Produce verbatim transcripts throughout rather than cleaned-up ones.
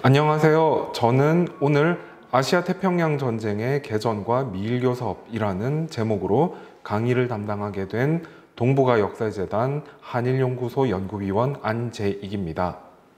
안녕하세요. 저는 오늘 아시아 태평양 전쟁의 개전과 미일교섭이라는 제목으로 강의를 담당하게 된 동북아 역사재단 한일연구소 연구위원 안재익입니다.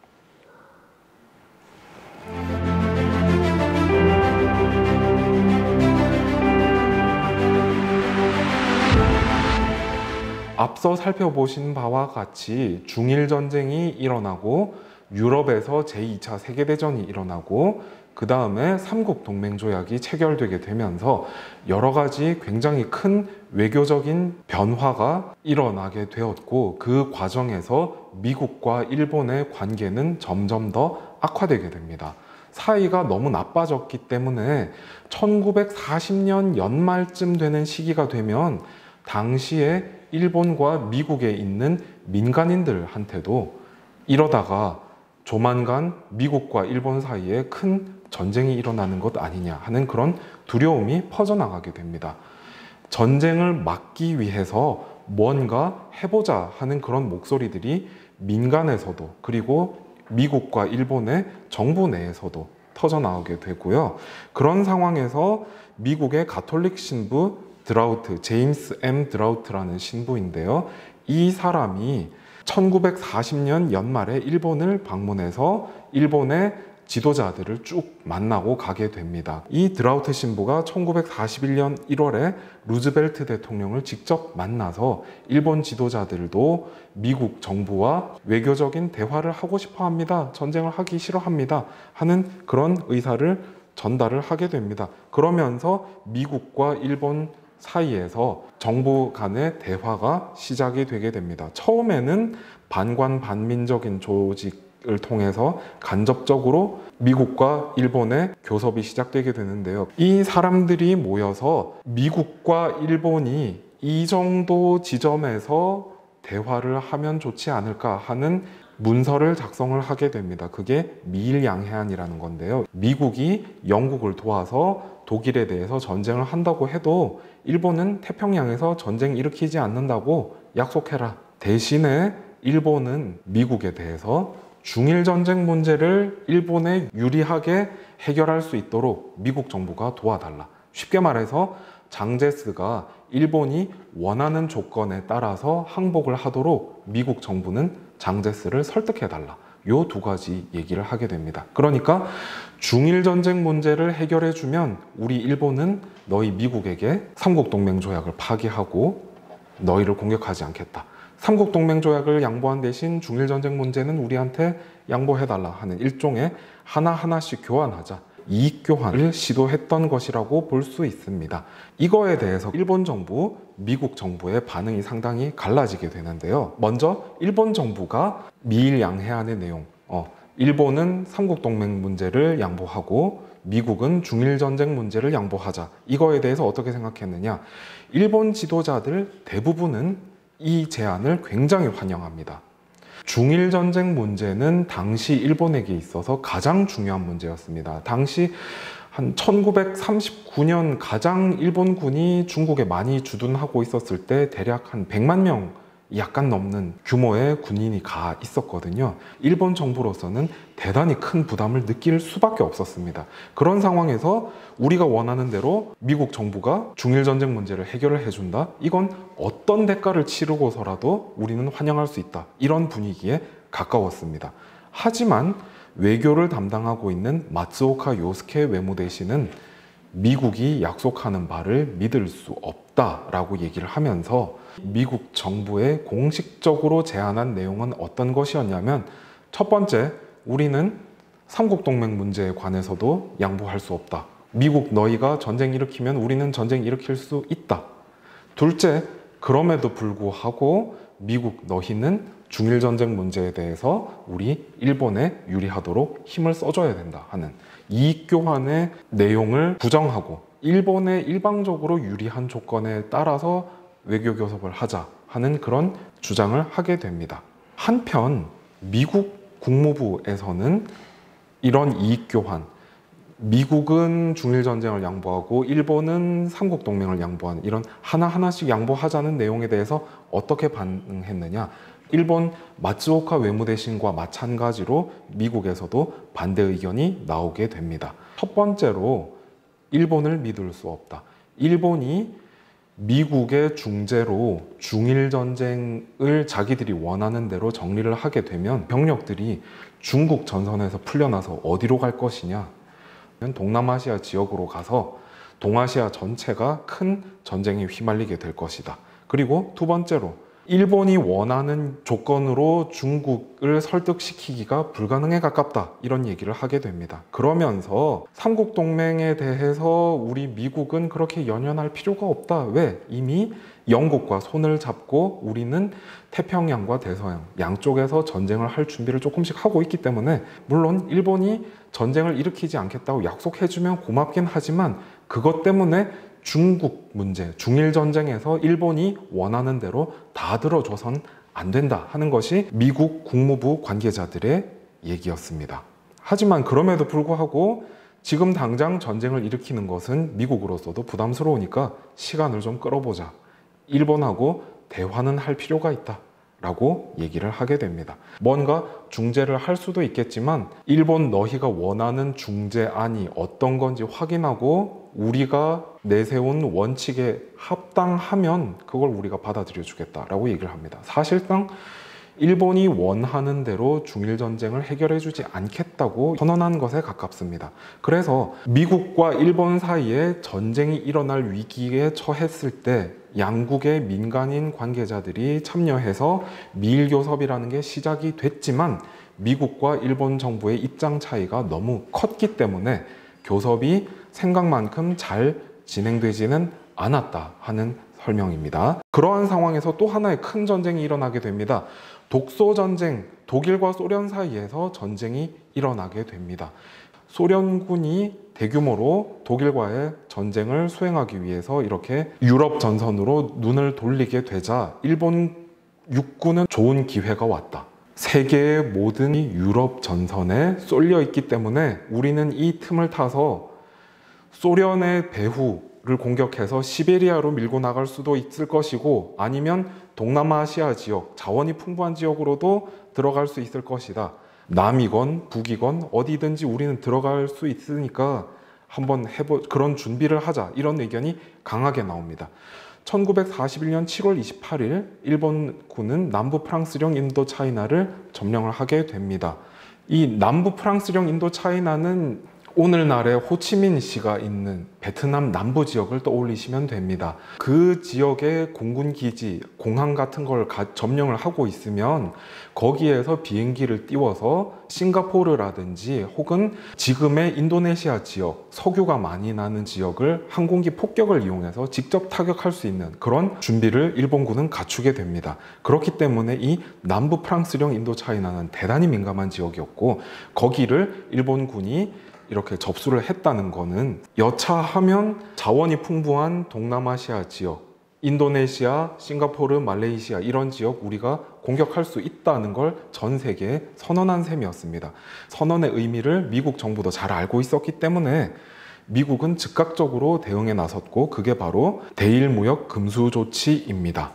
앞서 살펴보신 바와 같이 중일전쟁이 일어나고 유럽에서 제이 차 세계대전이 일어나고 그 다음에 삼국동맹조약이 체결되게 되면서 여러 가지 굉장히 큰 외교적인 변화가 일어나게 되었고, 그 과정에서 미국과 일본의 관계는 점점 더 악화되게 됩니다. 사이가 너무 나빠졌기 때문에 천구백사십 년 연말쯤 되는 시기가 되면 당시에 일본과 미국에 있는 민간인들한테도 이러다가 조만간 미국과 일본 사이에 큰 전쟁이 일어나는 것 아니냐 하는 그런 두려움이 퍼져나가게 됩니다. 전쟁을 막기 위해서 뭔가 해보자 하는 그런 목소리들이 민간에서도 그리고 미국과 일본의 정부 내에서도 터져나오게 되고요. 그런 상황에서 미국의 가톨릭 신부 드라우트, 제임스 엠 드라우트라는 신부인데요. 이 사람이 천구백사십 년 연말에 일본을 방문해서 일본의 지도자들을 쭉 만나고 가게 됩니다. 이 드라우트 신부가 천구백사십일 년 일월에 루즈벨트 대통령을 직접 만나서 일본 지도자들도 미국 정부와 외교적인 대화를 하고 싶어 합니다. 전쟁을 하기 싫어합니다. 하는 그런 의사를 전달을 하게 됩니다. 그러면서 미국과 일본 사이에서 정부 간의 대화가 시작이 되게 됩니다. 처음에는 반관 반민적인 조직을 통해서 간접적으로 미국과 일본의 교섭이 시작되게 되는데요. 이 사람들이 모여서 미국과 일본이 이 정도 지점에서 대화를 하면 좋지 않을까 하는 문서를 작성을 하게 됩니다. 그게 미일양해안이라는 건데요. 미국이 영국을 도와서 독일에 대해서 전쟁을 한다고 해도 일본은 태평양에서 전쟁 일으키지 않는다고 약속해라. 대신에 일본은 미국에 대해서 중일전쟁 문제를 일본에 유리하게 해결할 수 있도록 미국 정부가 도와달라. 쉽게 말해서 장제스가 일본이 원하는 조건에 따라서 항복을 하도록 미국 정부는 장제스를 설득해달라. 요 두 가지 얘기를 하게 됩니다. 그러니까 중일전쟁 문제를 해결해주면 우리 일본은 너희 미국에게 삼국동맹조약을 파기하고 너희를 공격하지 않겠다. 삼국동맹조약을 양보한 대신 중일전쟁 문제는 우리한테 양보해달라 하는 일종의 하나하나씩 교환하자. 이익교환을 시도했던 것이라고 볼 수 있습니다. 이거에 대해서 일본 정부, 미국 정부의 반응이 상당히 갈라지게 되는데요. 먼저 일본 정부가 미일양해안의 내용, 어, 일본은 삼국동맹 문제를 양보하고 미국은 중일전쟁 문제를 양보하자. 이거에 대해서 어떻게 생각했느냐? 일본 지도자들 대부분은 이 제안을 굉장히 환영합니다. 중일전쟁 문제는 당시 일본에게 있어서 가장 중요한 문제였습니다. 당시 한 천구백삼십구 년 가장 일본군이 중국에 많이 주둔하고 있었을 때 대략 한 백만 명 약간 넘는 규모의 군인이 가 있었거든요. 일본 정부로서는 대단히 큰 부담을 느낄 수밖에 없었습니다. 그런 상황에서 우리가 원하는 대로 미국 정부가 중일전쟁 문제를 해결을 해준다? 이건 어떤 대가를 치르고서라도 우리는 환영할 수 있다. 이런 분위기에 가까웠습니다. 하지만 외교를 담당하고 있는 마츠오카 요스케 외무대신은 미국이 약속하는 바를 믿을 수 없다라고 얘기를 하면서 미국 정부에 공식적으로 제안한 내용은 어떤 것이었냐면, 첫 번째, 우리는 삼국동맹 문제에 관해서도 양보할 수 없다. 미국 너희가 전쟁 일으키면 우리는 전쟁 일으킬 수 있다. 둘째, 그럼에도 불구하고 미국 너희는 중일전쟁 문제에 대해서 우리 일본에 유리하도록 힘을 써줘야 된다 하는 이익교환의 내용을 부정하고 일본에 일방적으로 유리한 조건에 따라서 외교교섭을 하자 하는 그런 주장을 하게 됩니다. 한편 미국 국무부에서는 이런 이익교환, 미국은 중일전쟁을 양보하고 일본은 삼국동맹을 양보하는 이런 하나하나씩 양보하자는 내용에 대해서 어떻게 반응했느냐, 일본 마츠오카 외무대신과 마찬가지로 미국에서도 반대 의견이 나오게 됩니다. 첫 번째로 일본을 믿을 수 없다. 일본이 미국의 중재로 중일 전쟁을 자기들이 원하는 대로 정리를 하게 되면 병력들이 중국 전선에서 풀려나서 어디로 갈 것이냐? 동남아시아 지역으로 가서 동아시아 전체가 큰 전쟁에 휘말리게 될 것이다. 그리고 두 번째로 일본이 원하는 조건으로 중국을 설득시키기가 불가능에 가깝다, 이런 얘기를 하게 됩니다. 그러면서 삼국 동맹에 대해서 우리 미국은 그렇게 연연할 필요가 없다. 왜? 이미 영국과 손을 잡고 우리는 태평양과 대서양 양쪽에서 전쟁을 할 준비를 조금씩 하고 있기 때문에, 물론 일본이 전쟁을 일으키지 않겠다고 약속해주면 고맙긴 하지만 그것 때문에 중국 문제, 중일 전쟁에서 일본이 원하는 대로 다 들어줘선 안 된다 하는 것이 미국 국무부 관계자들의 얘기였습니다. 하지만 그럼에도 불구하고 지금 당장 전쟁을 일으키는 것은 미국으로서도 부담스러우니까 시간을 좀 끌어보자. 일본하고 대화는 할 필요가 있다 라고 얘기를 하게 됩니다. 뭔가 중재를 할 수도 있겠지만 일본 너희가 원하는 중재안이 어떤 건지 확인하고 우리가 내세운 원칙에 합당하면 그걸 우리가 받아들여 주겠다라고 얘기를 합니다. 사실상 일본이 원하는 대로 중일 전쟁을 해결해 주지 않겠다고 선언한 것에 가깝습니다. 그래서 미국과 일본 사이에 전쟁이 일어날 위기에 처했을 때 양국의 민간인 관계자들이 참여해서 미일교섭이라는 게 시작이 됐지만 미국과 일본 정부의 입장 차이가 너무 컸기 때문에 교섭이 생각만큼 잘 진행되지는 않았다 하는 설명입니다. 그러한 상황에서 또 하나의 큰 전쟁이 일어나게 됩니다. 독소 전쟁, 독일과 소련 사이에서 전쟁이 일어나게 됩니다. 소련군이 대규모로 독일과의 전쟁을 수행하기 위해서 이렇게 유럽 전선으로 눈을 돌리게 되자 일본 육군은 좋은 기회가 왔다. 세계의 모든 유럽 전선에 쏠려 있기 때문에 우리는 이 틈을 타서 소련의 배후를 공격해서 시베리아로 밀고 나갈 수도 있을 것이고 아니면 동남아시아 지역, 자원이 풍부한 지역으로도 들어갈 수 있을 것이다. 남이건 북이건 어디든지 우리는 들어갈 수 있으니까 한번 해보 그런 준비를 하자, 이런 의견이 강하게 나옵니다. 천구백사십일 년 칠월 이십팔일 일본군은 남부 프랑스령 인도차이나를 점령을 하게 됩니다. 이 남부 프랑스령 인도차이나는 오늘날의 호치민시가 있는 베트남 남부 지역을 떠올리시면 됩니다. 그 지역의 공군기지, 공항 같은 걸 가, 점령을 하고 있으면 거기에서 비행기를 띄워서 싱가포르라든지 혹은 지금의 인도네시아 지역, 석유가 많이 나는 지역을 항공기 폭격을 이용해서 직접 타격할 수 있는 그런 준비를 일본군은 갖추게 됩니다. 그렇기 때문에 이 남부 프랑스령 인도차이나는 대단히 민감한 지역이었고 거기를 일본군이 이렇게 접수를 했다는 거는 여차하면 자원이 풍부한 동남아시아 지역, 인도네시아, 싱가포르, 말레이시아 이런 지역 우리가 공격할 수 있다는 걸 전 세계에 선언한 셈이었습니다. 선언의 의미를 미국 정부도 잘 알고 있었기 때문에 미국은 즉각적으로 대응에 나섰고 그게 바로 대일무역 금수 조치입니다.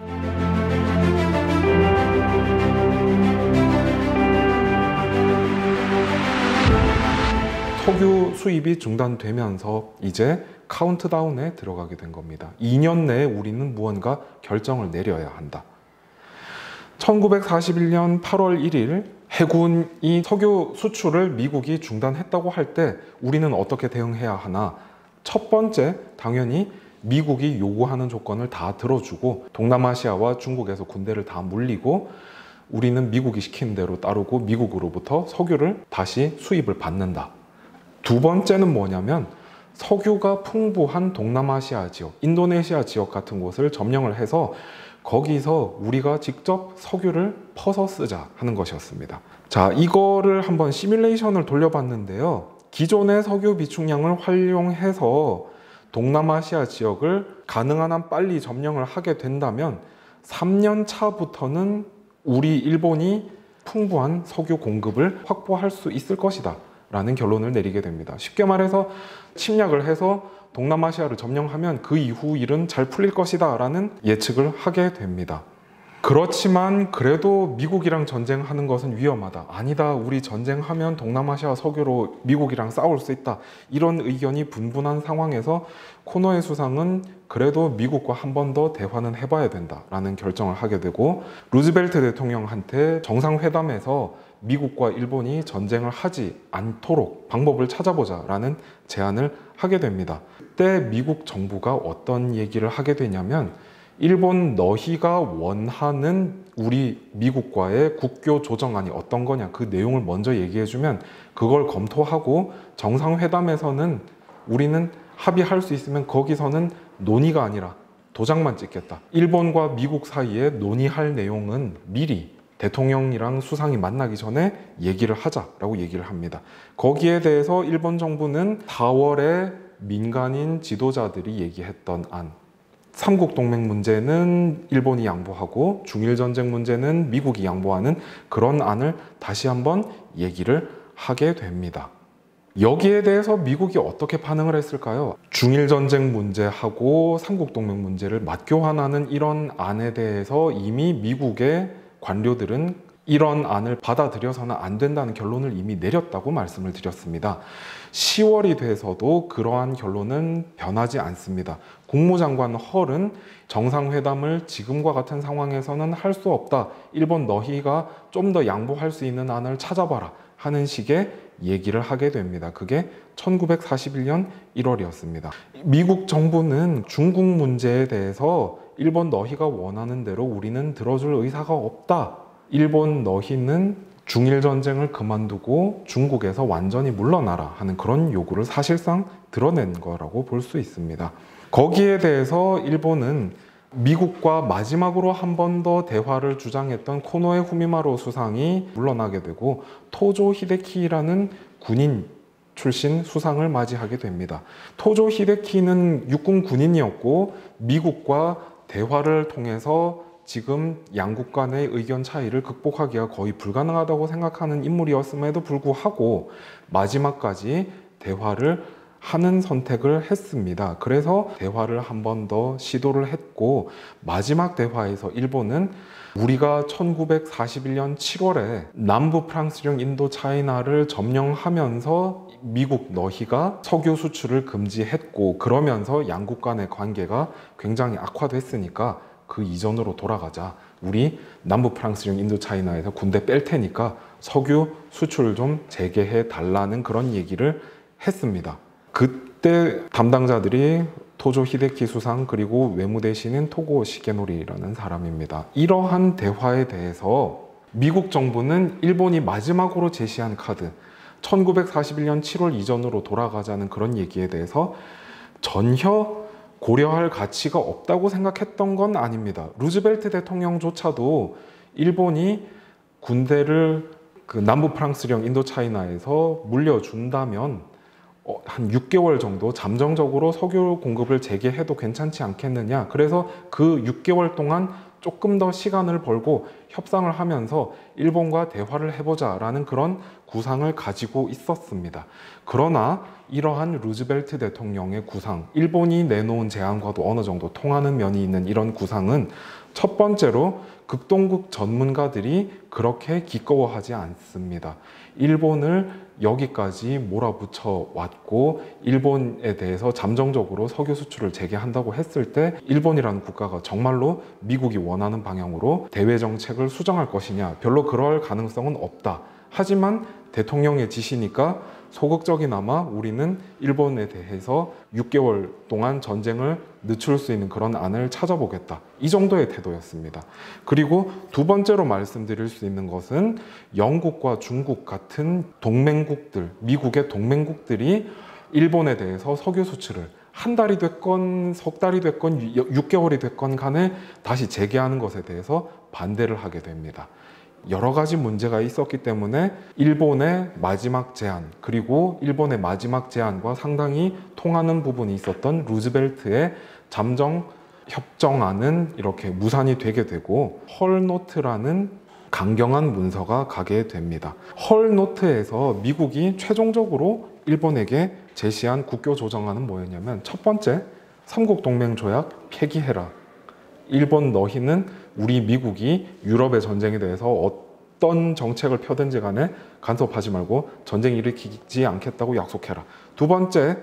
석유 수입이 중단되면서 이제 카운트다운에 들어가게 된 겁니다. 이 년 내에 우리는 무언가 결정을 내려야 한다. 천구백사십일 년 팔월 일일 해군이 석유 수출을 미국이 중단했다고 할 때 우리는 어떻게 대응해야 하나? 첫 번째, 당연히 미국이 요구하는 조건을 다 들어주고 동남아시아와 중국에서 군대를 다 물리고 우리는 미국이 시키는 대로 따르고 미국으로부터 석유를 다시 수입을 받는다. 두 번째는 뭐냐면 석유가 풍부한 동남아시아 지역, 인도네시아 지역 같은 곳을 점령을 해서 거기서 우리가 직접 석유를 퍼서 쓰자 하는 것이었습니다. 자, 이거를 한번 시뮬레이션을 돌려봤는데요. 기존의 석유 비축량을 활용해서 동남아시아 지역을 가능한 한 빨리 점령을 하게 된다면 삼 년 차부터는 우리 일본이 풍부한 석유 공급을 확보할 수 있을 것이다 라는 결론을 내리게 됩니다. 쉽게 말해서 침략을 해서 동남아시아를 점령하면 그 이후 일은 잘 풀릴 것이다 라는 예측을 하게 됩니다. 그렇지만 그래도 미국이랑 전쟁하는 것은 위험하다. 아니다. 우리 전쟁하면 동남아시아 석유로 미국이랑 싸울 수 있다. 이런 의견이 분분한 상황에서 코노에 수상은 그래도 미국과 한 번 더 대화는 해봐야 된다라는 결정을 하게 되고, 루즈벨트 대통령한테 정상회담에서 미국과 일본이 전쟁을 하지 않도록 방법을 찾아보자라는 제안을 하게 됩니다. 그때 미국 정부가 어떤 얘기를 하게 되냐면, 일본 너희가 원하는 우리 미국과의 국교 조정안이 어떤 거냐, 그 내용을 먼저 얘기해주면 그걸 검토하고 정상회담에서는 우리는 합의할 수 있으면 거기서는 논의가 아니라 도장만 찍겠다. 일본과 미국 사이에 논의할 내용은 미리 대통령이랑 수상이 만나기 전에 얘기를 하자라고 얘기를 합니다. 거기에 대해서 일본 정부는 사월에 민간인 지도자들이 얘기했던 안, 삼국 동맹 문제는 일본이 양보하고 중일 전쟁 문제는 미국이 양보하는 그런 안을 다시 한번 얘기를 하게 됩니다. 여기에 대해서 미국이 어떻게 반응을 했을까요? 중일 전쟁 문제하고 삼국 동맹 문제를 맞교환하는 이런 안에 대해서 이미 미국의 관료들은 이런 안을 받아들여서는 안 된다는 결론을 이미 내렸다고 말씀을 드렸습니다. 시월이 돼서도 그러한 결론은 변하지 않습니다. 국무장관 헐은 정상회담을 지금과 같은 상황에서는 할 수 없다. 일본 너희가 좀 더 양보할 수 있는 안을 찾아봐라 하는 식의 얘기를 하게 됩니다. 그게 천구백사십일 년 일월이었습니다. 미국 정부는 중국 문제에 대해서 일본 너희가 원하는 대로 우리는 들어줄 의사가 없다. 일본 너희는 중일 전쟁을 그만두고 중국에서 완전히 물러나라 하는 그런 요구를 사실상 드러낸 거라고 볼 수 있습니다. 거기에 대해서 일본은 미국과 마지막으로 한 번 더 대화를 주장했던 코노에 후미마루 수상이 물러나게 되고 토조 히데키라는 군인 출신 수상을 맞이하게 됩니다. 토조 히데키는 육군 군인이었고 미국과 대화를 통해서 지금 양국 간의 의견 차이를 극복하기가 거의 불가능하다고 생각하는 인물이었음에도 불구하고 마지막까지 대화를 하는 선택을 했습니다. 그래서 대화를 한 번 더 시도를 했고, 마지막 대화에서 일본은 우리가 천구백사십일 년 칠월에 남부 프랑스령 인도 차이나를 점령하면서 미국 너희가 석유 수출을 금지했고, 그러면서 양국 간의 관계가 굉장히 악화됐으니까 그 이전으로 돌아가자. 우리 남부 프랑스령 인도 차이나에서 군대 뺄 테니까 석유 수출을 좀 재개해 달라는 그런 얘기를 했습니다. 그때 담당자들이 토조 히데키 수상 그리고 외무대신인 토고 시게노리라는 사람입니다. 이러한 대화에 대해서 미국 정부는 일본이 마지막으로 제시한 카드, 천구백사십일 년 칠월 이전으로 돌아가자는 그런 얘기에 대해서 전혀 고려할 가치가 없다고 생각했던 건 아닙니다. 루즈벨트 대통령조차도 일본이 군대를 그 남부 프랑스령 인도차이나에서 물려준다면 어, 한 육 개월 정도 잠정적으로 석유 공급을 재개해도 괜찮지 않겠느냐. 그래서 그 육 개월 동안 조금 더 시간을 벌고 협상을 하면서 일본과 대화를 해보자라는 그런 구상을 가지고 있었습니다. 그러나 이러한 루즈벨트 대통령의 구상, 일본이 내놓은 제안과도 어느 정도 통하는 면이 있는 이런 구상은 첫 번째로 극동국 전문가들이 그렇게 기꺼워하지 않습니다. 일본을 여기까지 몰아붙여 왔고 일본에 대해서 잠정적으로 석유 수출을 재개한다고 했을 때 일본이라는 국가가 정말로 미국이 원하는 방향으로 대외 정책을 수정할 것이냐, 별로 그럴 가능성은 없다. 하지만 대통령의 지시니까 소극적이나마 우리는 일본에 대해서 육 개월 동안 전쟁을 늦출 수 있는 그런 안을 찾아보겠다. 이 정도의 태도였습니다. 그리고 두 번째로 말씀드릴 수 있는 것은 영국과 중국 같은 동맹국들, 미국의 동맹국들이 일본에 대해서 석유 수출을 한 달이 됐건 석 달이 됐건 육 개월이 됐건 간에 다시 재개하는 것에 대해서 반대를 하게 됩니다. 여러 가지 문제가 있었기 때문에 일본의 마지막 제안, 그리고 일본의 마지막 제안과 상당히 통하는 부분이 있었던 루즈벨트의 잠정 협정안은 이렇게 무산이 되게 되고 헐노트라는 강경한 문서가 가게 됩니다. 헐노트에서 미국이 최종적으로 일본에게 제시한 국교 조정안은 뭐였냐면, 첫 번째, 삼국 동맹 조약 폐기해라. 일본 너희는 우리 미국이 유럽의 전쟁에 대해서 어떤 정책을 펴든지 간에 간섭하지 말고 전쟁 일으키지 않겠다고 약속해라. 두 번째,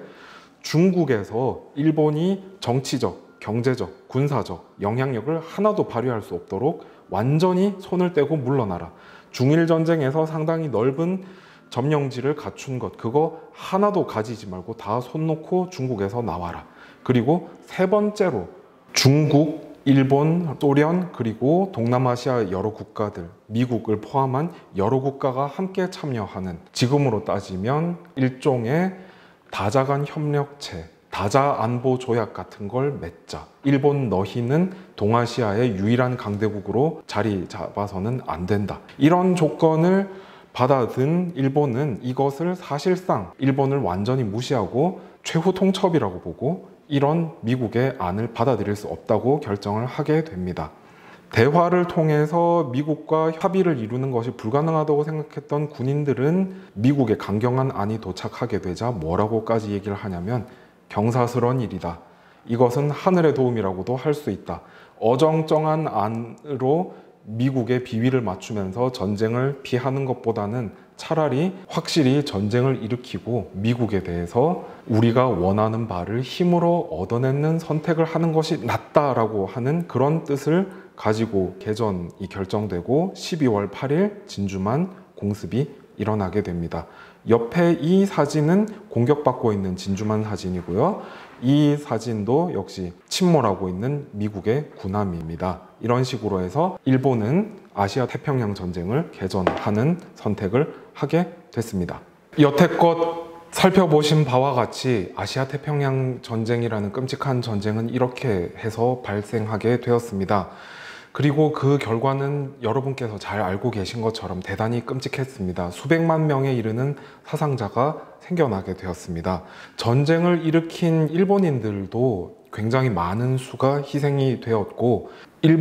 중국에서 일본이 정치적, 경제적, 군사적 영향력을 하나도 발휘할 수 없도록 완전히 손을 떼고 물러나라. 중일 전쟁에서 상당히 넓은 점령지를 갖춘 것, 그거 하나도 가지지 말고 다 손 놓고 중국에서 나와라. 그리고 세 번째로 중국, 일본, 소련, 그리고 동남아시아 여러 국가들, 미국을 포함한 여러 국가가 함께 참여하는, 지금으로 따지면 일종의 다자간 협력체, 다자안보 조약 같은 걸 맺자. 일본 너희는 동아시아의 유일한 강대국으로 자리 잡아서는 안 된다. 이런 조건을 받아든 일본은 이것을 사실상 일본을 완전히 무시하고 최후 통첩이라고 보고 이런 미국의 안을 받아들일 수 없다고 결정을 하게 됩니다. 대화를 통해서 미국과 협의를 이루는 것이 불가능하다고 생각했던 군인들은 미국의 강경한 안이 도착하게 되자 뭐라고까지 얘기를 하냐면 경사스러운 일이다. 이것은 하늘의 도움이라고도 할 수 있다. 어정쩡한 안으로 미국의 비위를 맞추면서 전쟁을 피하는 것보다는 차라리 확실히 전쟁을 일으키고 미국에 대해서 우리가 원하는 바를 힘으로 얻어내는 선택을 하는 것이 낫다라고 하는 그런 뜻을 가지고 개전이 결정되고 십이월 팔일 진주만 공습이 일어나게 됩니다. 옆에 이 사진은 공격받고 있는 진주만 사진이고요. 이 사진도 역시 침몰하고 있는 미국의 군함입니다. 이런 식으로 해서 일본은 아시아 태평양 전쟁을 개전하는 선택을 하게 됐습니다. 여태껏 살펴보신 바와 같이 아시아 태평양 전쟁이라는 끔찍한 전쟁은 이렇게 해서 발생하게 되었습니다. 그리고 그 결과는 여러분께서 잘 알고 계신 것처럼 대단히 끔찍했습니다. 수백만 명에 이르는 사상자가 생겨나게 되었습니다. 전쟁을 일으킨 일본인들도 굉장히 많은 수가 희생이 되었고,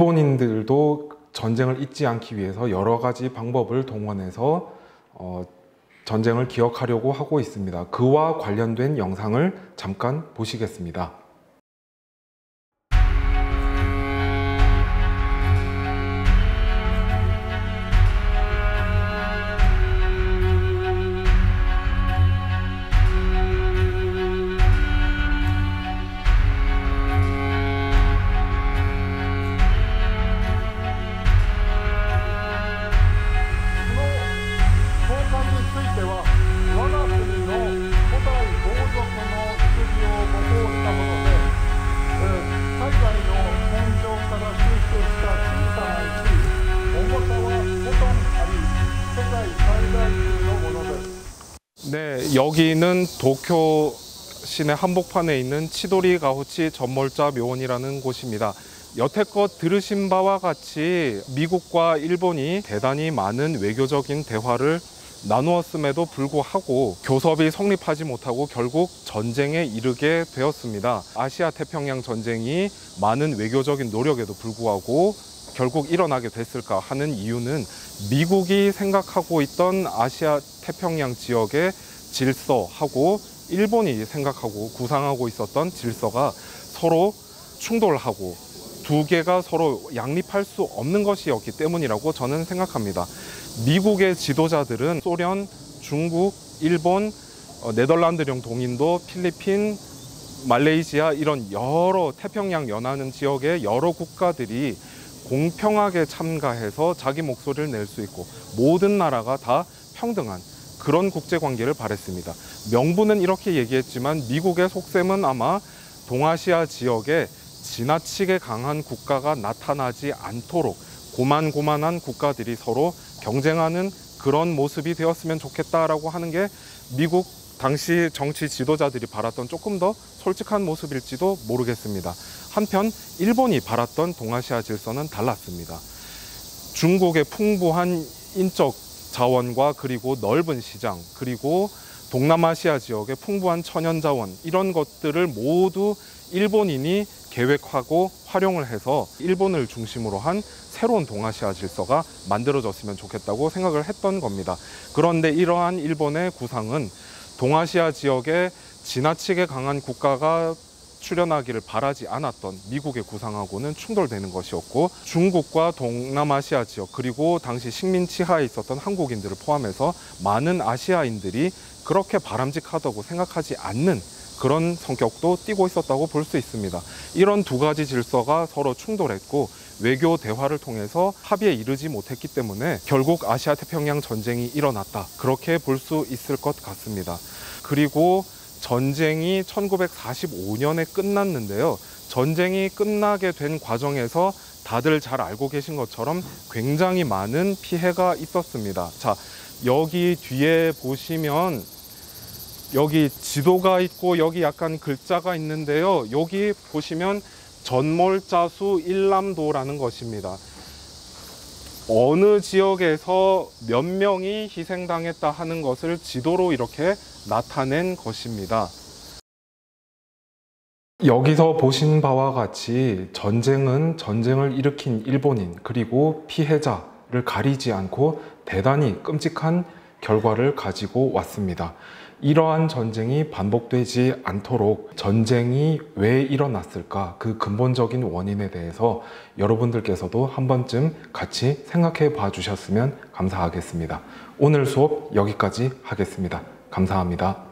일본인들도 전쟁을 잊지 않기 위해서 여러 가지 방법을 동원해서 어, 전쟁을 기억하려고 하고 있습니다. 그와 관련된 영상을 잠깐 보시겠습니다. 네, 여기는 도쿄 시내 한복판에 있는 치도리가호치 전몰자 묘원이라는 곳입니다. 여태껏 들으신 바와 같이 미국과 일본이 대단히 많은 외교적인 대화를 나누었음에도 불구하고 교섭이 성립하지 못하고 결국 전쟁에 이르게 되었습니다. 아시아 태평양 전쟁이 많은 외교적인 노력에도 불구하고 결국 일어나게 됐을까 하는 이유는 미국이 생각하고 있던 아시아 태평양 지역의 질서하고 일본이 생각하고 구상하고 있었던 질서가 서로 충돌하고 두 개가 서로 양립할 수 없는 것이었기 때문이라고 저는 생각합니다. 미국의 지도자들은 소련, 중국, 일본, 네덜란드령 동인도, 필리핀, 말레이시아 이런 여러 태평양 연안 지역의 여러 국가들이 공평하게 참가해서 자기 목소리를 낼 수 있고 모든 나라가 다 평등한 그런 국제관계를 바랬습니다. 명분은 이렇게 얘기했지만 미국의 속셈은 아마 동아시아 지역에 지나치게 강한 국가가 나타나지 않도록 고만고만한 국가들이 서로 경쟁하는 그런 모습이 되었으면 좋겠다라고 하는 게 미국 당시 정치 지도자들이 바랐던 조금 더 솔직한 모습일지도 모르겠습니다. 한편 일본이 바랐던 동아시아 질서는 달랐습니다. 중국의 풍부한 인적 자원과 그리고 넓은 시장, 그리고 동남아시아 지역의 풍부한 천연자원, 이런 것들을 모두 일본인이 계획하고 활용을 해서 일본을 중심으로 한 새로운 동아시아 질서가 만들어졌으면 좋겠다고 생각을 했던 겁니다. 그런데 이러한 일본의 구상은 동아시아 지역에 지나치게 강한 국가가 출현하기를 바라지 않았던 미국의 구상하고는 충돌되는 것이었고, 중국과 동남아시아 지역 그리고 당시 식민 지하에 있었던 한국인들을 포함해서 많은 아시아인들이 그렇게 바람직하다고 생각하지 않는 그런 성격도 띠고 있었다고 볼 수 있습니다. 이런 두 가지 질서가 서로 충돌했고 외교 대화를 통해서 합의에 이르지 못했기 때문에 결국 아시아 태평양 전쟁이 일어났다, 그렇게 볼 수 있을 것 같습니다. 그리고 전쟁이 천구백사십오 년에 끝났는데요. 전쟁이 끝나게 된 과정에서 다들 잘 알고 계신 것처럼 굉장히 많은 피해가 있었습니다. 자, 여기 뒤에 보시면 여기 지도가 있고 여기 약간 글자가 있는데요. 여기 보시면 전몰자수 일람도라는 것입니다. 어느 지역에서 몇 명이 희생당했다 하는 것을 지도로 이렇게 나타낸 것입니다. 여기서 보신 바와 같이 전쟁은 전쟁을 일으킨 일본인 그리고 피해자를 가리지 않고 대단히 끔찍한 결과를 가지고 왔습니다. 이러한 전쟁이 반복되지 않도록 전쟁이 왜 일어났을까, 그 근본적인 원인에 대해서 여러분들께서도 한 번쯤 같이 생각해 봐 주셨으면 감사하겠습니다. 오늘 수업 여기까지 하겠습니다. 감사합니다.